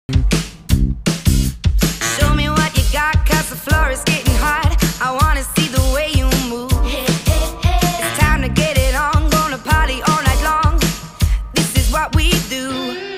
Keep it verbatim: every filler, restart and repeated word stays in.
Show me what you got, cause the floor is getting hot. I wanna see the way you move. It's time to get it on, gonna party all night long. This is what we do.